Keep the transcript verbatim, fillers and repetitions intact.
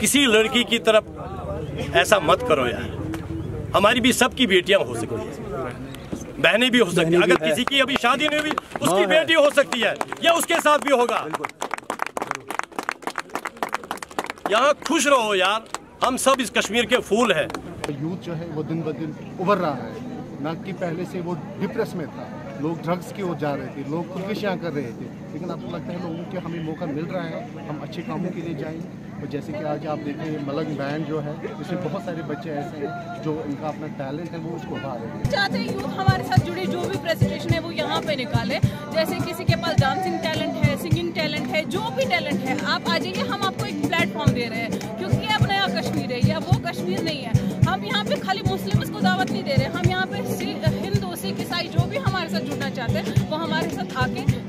किसी लड़की की तरफ ऐसा मत करो यार। हमारी भी सबकी बेटियां हो सकती हैं, बहनें भी हो सकती हैं। अगर किसी की अभी शादी नहीं हुई, उसकी बेटी हो सकती है, या उसके साथ भी होगा। यहाँ खुश रहो यार, हम सब इस कश्मीर के फूल हैं। यूथ जो है वो दिन ब दिन उभर रहा है, ना कि पहले से वो डिप्रेस में था। लोग ड्रग्स की ओर जा रहे थे, लोग खुदकुशियाँ कर रहे थे, लेकिन अब लगता है लोगों के हमें मौका मिल रहा है, हम अच्छे कामों के लिए जाएंगे। और जैसे कि आज आप देखें मलंग बैंड जो है, इसमें बहुत सारे बच्चे ऐसे हैं जो उनका अपना टैलेंट है वो उसको उभा रहे हैं। चाहते हैं यूथ हमारे साथ जुड़े, जो भी प्रेजेंटेशन है वो यहाँ पे निकाले। जैसे किसी के पास डांसिंग टैलेंट है, सिंगिंग टैलेंट है, जो भी टैलेंट है आप आ जाइए, हम आपको एक प्लेटफॉर्म दे रहे हैं। क्योंकि ये अब नया कश्मीर है, या वो कश्मीर नहीं है। हम यहाँ पे खाली मुस्लिम्स को दावत नहीं दे रहे, हम यहाँ पे हिंदू, सिख, ईसाई जो भी हमारे साथ जुड़ना चाहते हैं वो हमारे साथ आके